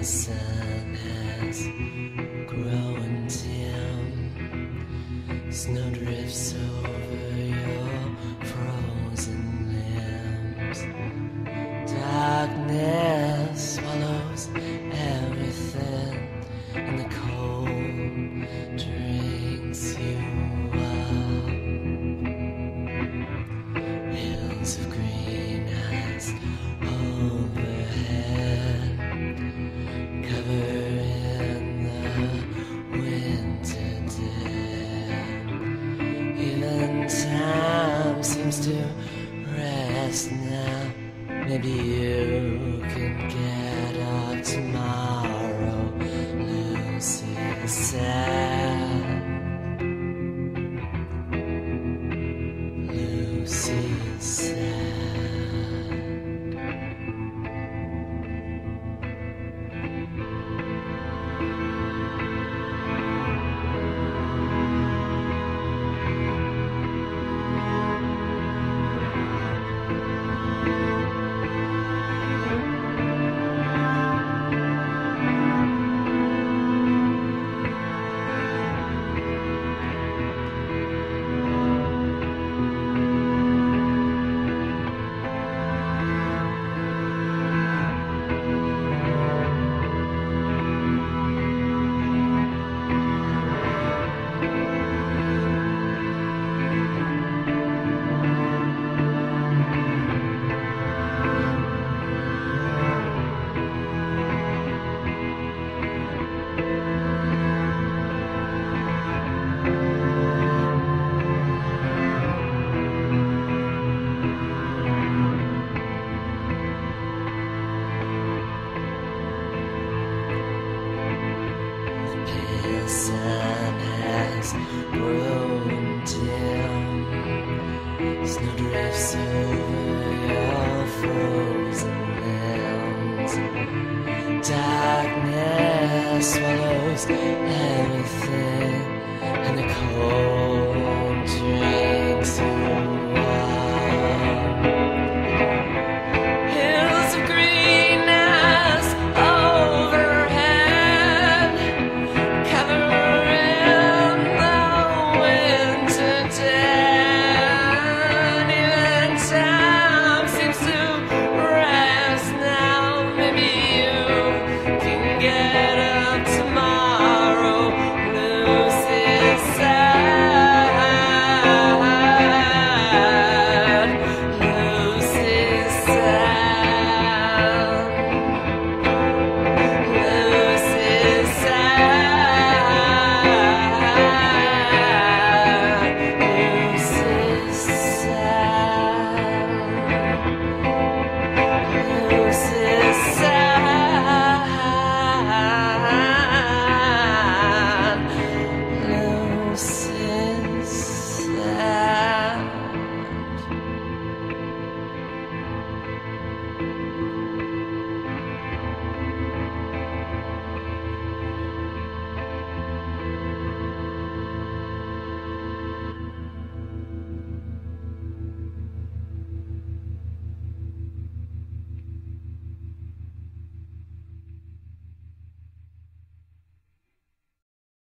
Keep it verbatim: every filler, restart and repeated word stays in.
sun has grown dim. Snow drifts over your frozen limbs. Darkness swallows everything, and the cold drinks you up. Hills of green eyes overhead, covering the winter dead. Even time seems to rest now. Maybe you can get up tomorrow. Lucy said. Lucy said. The sun has grown dim. Snow drifts over your frozen limbs. Darkness swallows everything, and the cold